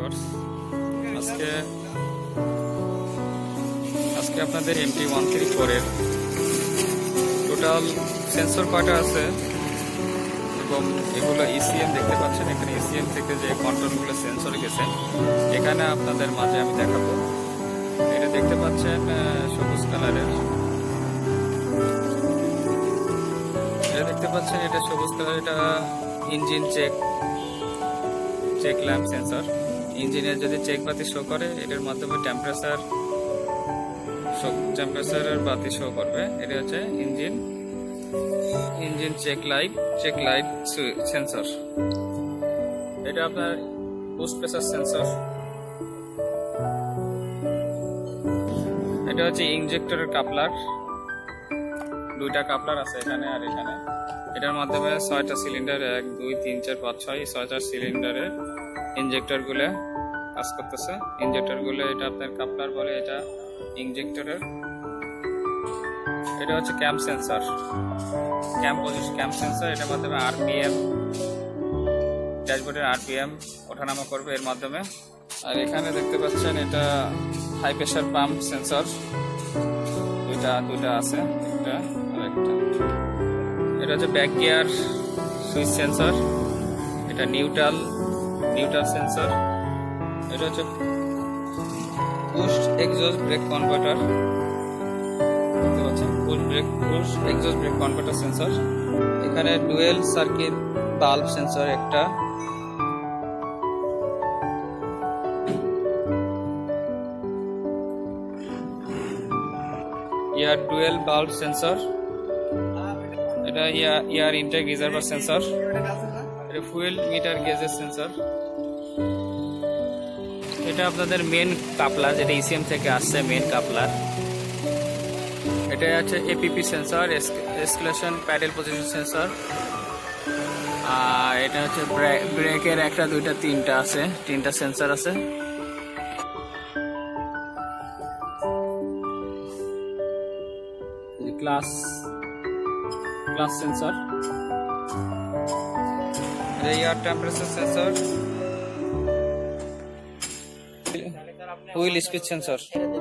Viewers, আজকে আপনাদের MT134 এর টোটাল সেন্সর কয়টা আছে এবং এগুলো ECM দেখতে পাচ্ছেন। এখানে ECM থেকে যে কন্ট্রোলগুলো সেন্সরে গেছে এখানে আপনাদের মাঝে আমি দেখাবো। এটা দেখতে পাচ্ছেন সবুজ কালারের, এটা সবুজ কালার। এটা ইঞ্জিন চেক ল্যাম্প সেন্সর। ইঞ্জিনের যদি চেক বাতি শো করে এটার মাধ্যমে টেম্পারেচারের বাতি শো করবে। এটা হচ্ছে ইঞ্জিন চেক লাইট সেন্সর। এটা আপনার বুস্ট প্রেসার সেন্সর। এটা হচ্ছে ইনজেক্টরের কাপলার, দুইটা কাপলার আছে এখানে আর এখানে। এটার মাধ্যমে 6টা সিলিন্ডার 1 2 3 4 5 6 সিলিন্ডারের ইনজেক্টর গুলো কাজ করতেছে। ইনজেক্টর গুলো এটা আপনার কাপলার বলে, এটা ইনজেক্টরের। এটা হচ্ছে ক্যাম্প সেন্সর, ক্যাম্প সেন্সর। এটার মাধ্যমে RPM, ড্যাশবোর্ডের RPM ওঠানামা করবে এর মাধ্যমে। আর এখানে দেখতে পাচ্ছেন এটা হাই প্রেসার পাম্প সেন্সর, দুইটা আছে, একটা আর একটা। এটা হচ্ছে ব্যাক গিয়ার সুইচ সেন্সর। এটা নিউট্রাল সেন্সর। এটা হচ্ছে পুশ এক্সস্ট ব্রেক কনভার্টার, দেখতে পাচ্ছেন push exhaust brake converter sensor. এখানে ডুয়েল সার্কিট বাল্ব সেন্সর একটা। Air dual bulb sensor. এটা এয়ার ইনটেক রিজার্ভার সেন্সর। এটা ফুয়েল মিটার গেজের সেন্সর। এটা আপনাদের মেন কাপলার, যেটা ECM থেকে আসছে মেন কাপলার। এটা আছে APP sensor, acceleration pedal position sensor. আর এটা হচ্ছে ব্রেকের একটা, দুইটা, তিনটা আছে, তিনটা সেন্সর আছে। Class sensor. Air temperature sensor, wheel speed sensor.